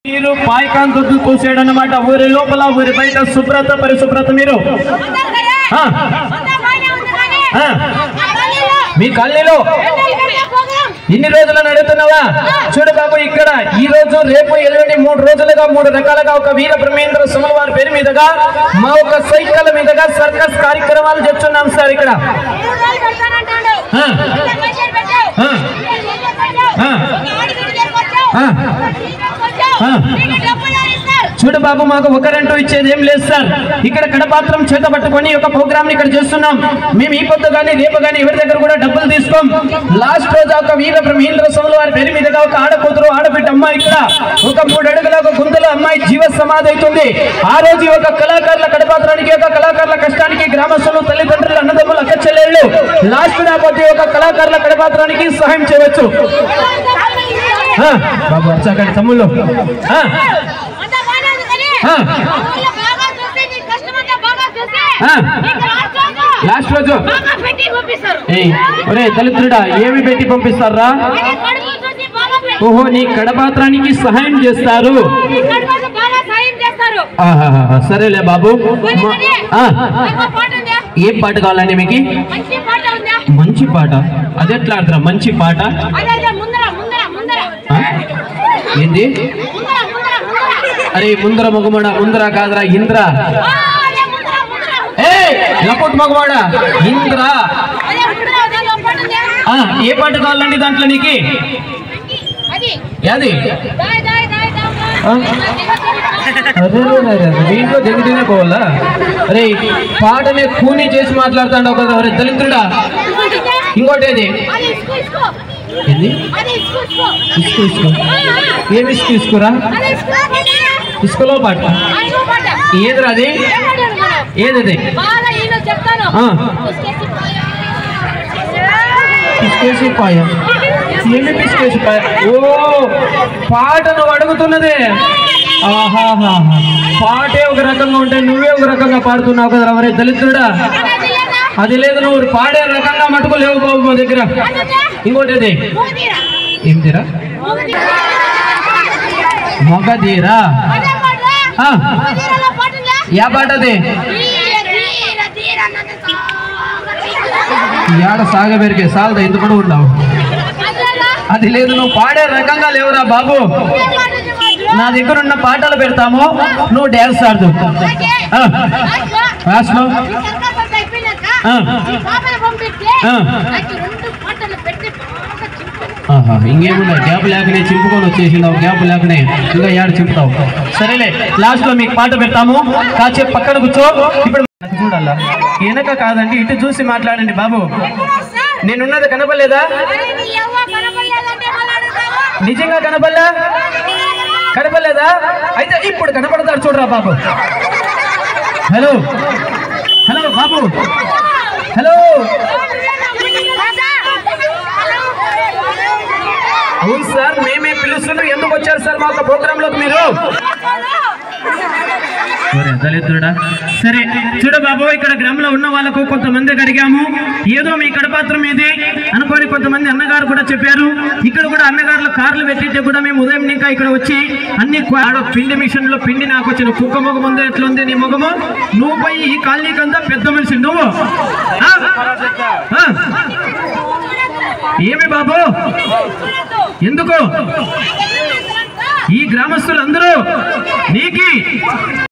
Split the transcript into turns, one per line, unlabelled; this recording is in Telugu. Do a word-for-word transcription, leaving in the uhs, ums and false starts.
మీరు పాయకాన్ దుడ్డు తోసేయడన్నమాట ఊరి లోపల ఊరి బయట శుభ్రత పరిశుభ్రత మీరు మీ కాలనీలో ఇన్ని రోజులు నడుతున్నావా చూడు బాబు ఇక్కడ ఈ రోజు రేపు ఎల్లుండి మూడు రోజులుగా మూడు రకాలుగా ఒక వీర బ్రహ్మేంద్ర స్వామి వారి పేరు మీదుగా మా ఒక సైకిల్ మీదుగా సర్కస్ కార్యక్రమాలు చేస్తున్నాం సార్ ఇక్కడ చూడు బాబు మాకు ఒకరంటూ ఇచ్చేది ఏం లేదు సార్ ఇక్కడ కడపాత్రం చేత పట్టుకొని ఒక ప్రోగ్రామ్ ఇక్కడ చేస్తున్నాం మేము ఈ పొద్దు కానీ రేపు కానీ ఎవరి దగ్గర కూడా డబ్బులు తీసుకోం లాస్ట్ రోజు ఒక వీర బ్రహ్మేంద్ర స్వామి వారి పేరు మీదుగా ఒక ఆడకూతురు ఆడబిడ్డ అమ్మాయి ఇక్కడ ఒక మూడు అడుగుల ఒక గుంతలో అమ్మాయి జీవ సమాధి అవుతుంది ఆ రోజు ఒక కళాకారుల కడపాత్రానికి ఒక కళాకారుల కష్టానికి గ్రామస్తులు తల్లిదండ్రులు అన్నదమ్ములు అక్క చెల్లెళ్ళు లాస్ట్ రాబోతే ఒక కళాకారుల కడపాత్రానికి సహాయం చేయవచ్చు బాబు వచ్చాక తమ్ముళ్ళు లాస్ట్ రోజు ఒరే దళితుడా ఏమి పెట్టి పంపిస్తారా ఓహో నీ కడపాత్రానికి సహాయం చేస్తారు సరేలే బాబు ఏ పాట కావాలండి మీకు మంచి పాట అది ఎట్లా ఆడతారా మంచి పాట ఏంది అరే ముందర మగమాడ ముందర కాదరా ఇంద్ర ఏ లపోట్ మగమాడ ఇంద్ర ఏ పాట కావాలండి దాంట్లో నీకు అది దీంట్లో దిగుతూనే పోవాలా అరే పాటనే కూని చేసి మాట్లాడుతాడు ఒక దళితుడా ఇంకోటి ఏది ఏంది ఇసుకు ఇసుకు ఏమి ఇసుకు ఇసుకురా ఇసుకలో పాట ఏదిరా అది ఏది పిసికేసి పాయ ఏమి పిసికేసి పాయ ఓ పాట నువ్వు అడుగుతున్నదే ఆహాహా పాటే ఒక రకంగా ఉంటే నువ్వే ఒక రకంగా పాడుతున్నావు కదా ఎవరే దళితుడా అది లేదు నువ్వు పాడే రకంగా మటుకు లేవు బాబు మా దగ్గర ఇంకోటి అది ఏమిరా మొగధీరా యా పాట అది యాడ సాగబెరికే సాలదా ఎందుకు కూడా ఉన్నావు అది లేదు నువ్వు పాడే రకంగా లేవురా బాబు నా దగ్గర ఉన్న పాటలు పెడతాము నువ్వు డ్యాన్స్ ఆడుతూ క్లాస్లో ఇంకేమున్నాయి గ్యాప్ లేకనే చింపుకొని వచ్చేసిందావు గ్యాప్ లేకనే ఇంకా ఏడు చింపుతావు సరేలే లాస్ట్ లో మీకు పాట పెడతాము కాసేపు పక్కన కూర్చో ఇప్పుడు చూడాలా వెనక కాదండి ఇటు చూసి మాట్లాడండి బాబు నేనున్నది కనపడలేదా నిజంగా కనపడలే కనపడలేదా అయితే ఇప్పుడు కనపడతారు చూడరా బాబు హలో హలో బాబు హలో అవును సార్ మేమే పిలుస్తున్నాం ఎందుకు వచ్చారు సార్ మా ప్రోగ్రామ్ లోకి మీరు దళితుడా సరే చూడ బాబు ఇక్కడ గ్రామంలో ఉన్న వాళ్ళకు కొంతమందికి అడిగాము ఏదో మీ కడపాత్రం ఇది అనుకోని కొంతమంది అన్నగారు కూడా చెప్పారు ఇక్కడ కూడా అన్నగారులు కార్లు పెట్టితే కూడా మేము ఉదయం ఇంకా ఇక్కడ వచ్చి అన్ని పిండి మిషన్ లో పిండి నాకు వచ్చిన కుక్క మొగ ముందు ఎట్లుంది నీ మొగము నువ్వు పోయి ఈ కాలనీకంతా పెద్ద మనిషి నువ్వు ఏమి బాబు ఎందుకు ఈ గ్రామస్తులందరూ నీకి